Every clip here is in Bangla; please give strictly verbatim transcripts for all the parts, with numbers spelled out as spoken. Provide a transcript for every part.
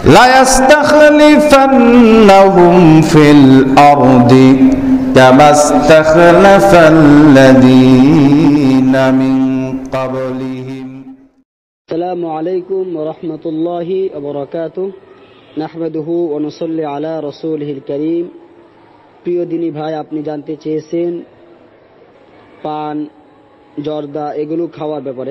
লায়াস্তাখলিফান্নাহুম ফিল আরদি কামা ইস্তাখলাফাল্লাযীনা মিন ক্বাবলিহিম। আসসালামু আলাইকুম ওয়া রাহমাতুল্লাহি ওয়া বারাকাতুহু। নাহমাদুহু ওয়া নুসাল্লি আলা রাসূলিহিল কারীম। প্রিয় দিনী ভাই, আপনি জানতে চেয়েছেন পান, জর্দা এগুলো খাওয়ার ব্যাপারে।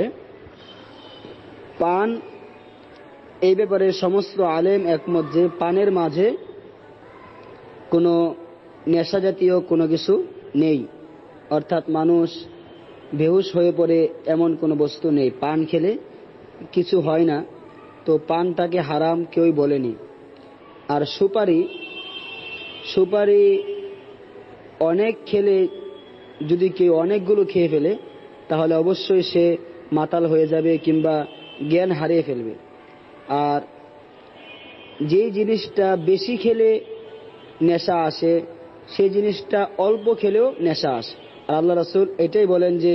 পান এই ব্যাপারে সমস্ত আলেম একমত যে পানের মাঝে কোনো নেশা জাতীয় কোনো কিছু নেই, অর্থাৎ মানুষ বেহুশ হয়ে পড়ে এমন কোনো বস্তু নেই। পান খেলে কিছু হয় না, তো পানটাকে হারাম কেউই বলেনি। আর সুপারি সুপারি অনেক খেলে, যদি কেউ অনেকগুলো খেয়ে ফেলে তাহলে অবশ্যই সে মাতাল হয়ে যাবে কিংবা জ্ঞান হারিয়ে ফেলবে। আর যেই জিনিসটা বেশি খেলে নেশা আসে সেই জিনিসটা অল্প খেলেও নেশা আসে। আর আল্লাহ রাসূল এটাই বলেন যে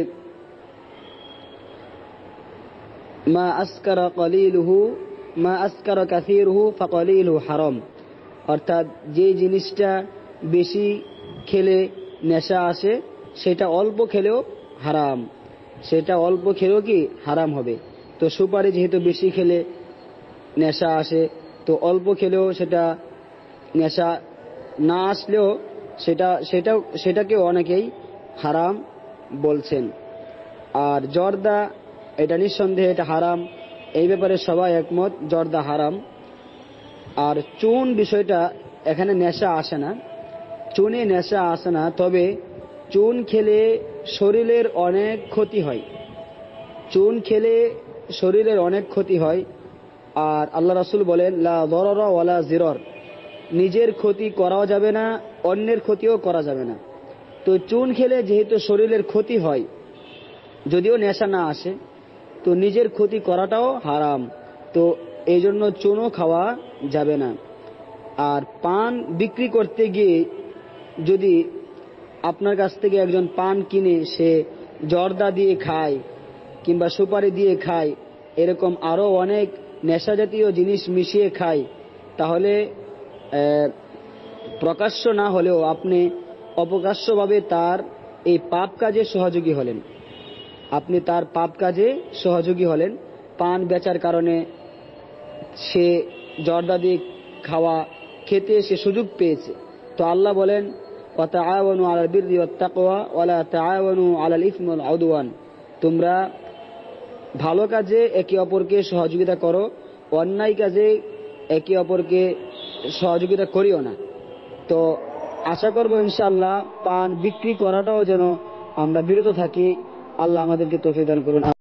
মা আসকারা কলিলুহু মা আসকারা কাসীরুহু ফাকলিলুহু হারাম, অর্থাৎ যে জিনিসটা বেশি খেলে নেশা আসে সেটা অল্প খেলেও হারাম, সেটা অল্প খেলেও কি হারাম হবে। তো সুপারি যেহেতু বেশি খেলে নেশা আসে, তো অল্প খেলেও সেটা নেশা না আসলেও সেটা সেটাও সেটাকে অনেকেই হারাম বলছেন। আর জর্দা এটা নিঃসন্দেহে এটা হারাম, এই ব্যাপারে সবাই একমত, জর্দা হারাম। আর চুন বিষয়টা, এখানে নেশা আসে না, চুনে নেশা আসে না, তবে চুন খেলে শরীরের অনেক ক্ষতি হয়, চুন খেলে শরীরের অনেক ক্ষতি হয়। আর আল্লাহ রাসূল বলেন লা দররা ওয়ালা জিরর, নিজের ক্ষতি করাও যাবে না, অন্যের ক্ষতিও করা যাবে না। তো চুন খেলে যেহেতু শরীরের ক্ষতি হয়, যদিও নেশা না আসে, তো নিজের ক্ষতি করাটাও হারাম, তো এই জন্য চুনও খাওয়া যাবে না। আর পান বিক্রি করতে গিয়ে যদি আপনার কাছ থেকে একজন পান কিনে সে জর্দা দিয়ে খায় কিংবা সুপারি দিয়ে খায়, এরকম আরও অনেক নেশা জাতীয় জিনিস মিশিয়ে খায়, তাহলে প্রকাশ্য না হলেও আপনি অপ্রকাশ্যভাবে তার এই পাপ কাজে সহযোগী হলেন, আপনি তার পাপ কাজে সহযোগী হলেন। পান বেচার কারণে সে জর্দা দিয়ে খাওয়া খেতে সে সুযোগ পেয়েছে। তো আল্লাহ বলেন ওয়া তাআওয়ানু আলাল বিররি ওয়াত তাকওয়া ওয়া লা তাআওয়ানু আলাল ইসমি ওয়াল উদওয়ান, তোমরা ভালো কাজে একে অপরকে সহযোগিতা করো, অন্যায় কাজে একে অপরকে সহযোগিতা করিও না। তো আশা করবো ইনশাআল্লাহ পান বিক্রি করাটাও যেন আমরা বিরত থাকি। আল্লাহ আমাদেরকে তৌফিক দান করুন।